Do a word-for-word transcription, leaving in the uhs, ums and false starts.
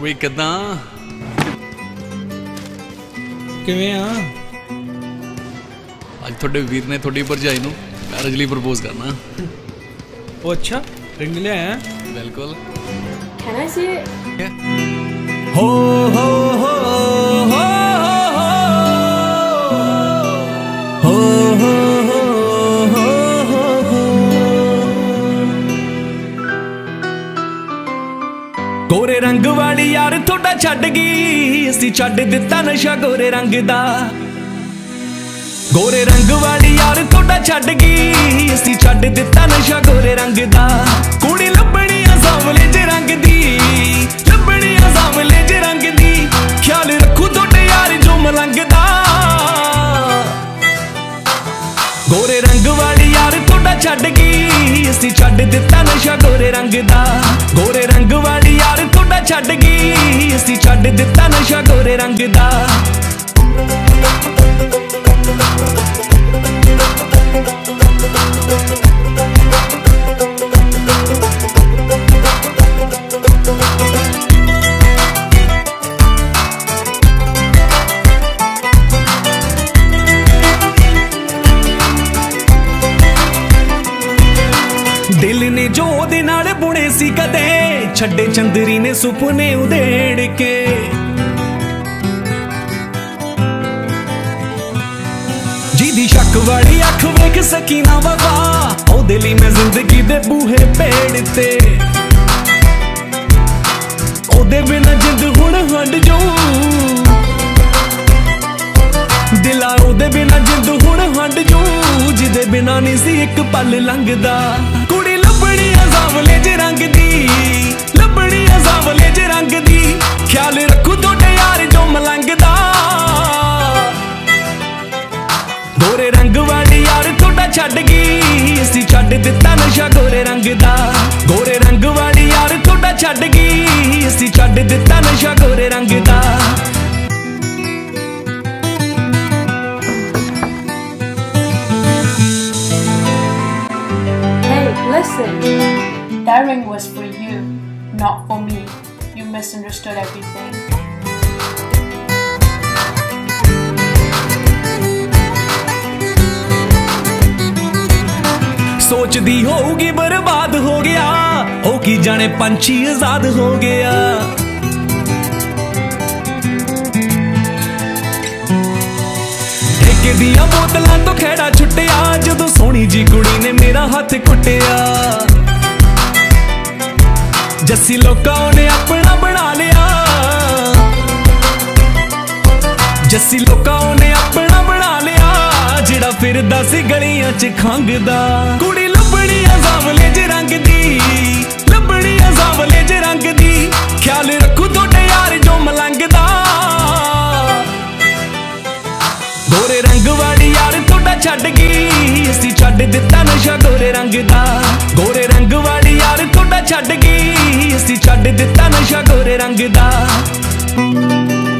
वे किदा किवें आ अज थोड़े वीर ने थोड़ी भरजाई नूं मैरिज लई प्रपोज करना। ओ अच्छा रिंग ले आया। बिल्कुल। Can I see it? हो हो हो हो हो हो हो गोरे रंग वाली यार थोड़ा छड़ गई असी छड़ दिता नशा गोरे रंग दा। गोरे रंग वाली यार थोड़ा छड़ गई असी छड़ दिता नशा गोरे रंग दा। कुड़ी लभनी सांवले जे रंग दी लभनी सांवले जे रंग दी ख्याल रखू थोड़े यार जो मलंग दा। गोरे रंग वाली यार थोड़ा छड़ गई असी छड़ दिता नशा गोरे रंग दा। गोरे रंग वाली यार थोड़ा छड़ गई असी छड़ दिता नशा गोरे रंग दा। दिल ने जो दे नाल बुने सी कदे छड्डे चंदरी ने सुपने उधेड़ के। जिदी शक वाली अख वेख सकी ना वफा ओदे लई मैं जिंदगी दे बूहे पेड़ते। ओदे बिना जिंद हुण हंड जाऊं दिला ओदे बिना जिंद हुण हंड जाऊं जिदे बिना नहीं सी एक पल लंघदा। कुड़ी लभनी सांवले जे रंग दी लभनी सांवले जे रंग दी ख्याल रखू थोड़े यार जो मलंघदा। गोरे रंग वाली यार थोड़ा छड़ गई असी छड़ दिता नशा गोरे रंग दा। गोरे रंग वाली यार थोड़ा छड़ गई असी छड़ दिता नशा गोरे रंग दा। Listen, that ring was for you, not for me. You misunderstood everything. सोचदी होगी बर्बाद हो गया ओ की जाने पंछी आजाद हो गया। ठेके दिया बोतलां तो खेड़ा छुट्टिया जदों सोहनी जी कुड़ी ने मेरा हाथ कुटिया। जस्सी लोकां ने अपना बना लिया जस्सी लोकां ने अपना बना लिया जिहड़ा फिरदा सी गलियां च खंघदा। कुड़ी लभनी सांवले जे रंग दी लभनी सांवले जे रंग दी ख्याल रखू थोड़े यार जो मलंघदा। गोरे रंग वाली यार थोड़ा छड़ गई असी छड़ दिता नशा गोरे रंग दा। गोरे रंग वाली यार थोड़ा छड़ गई असी छड़ दिता नशा गोरे रंग दा।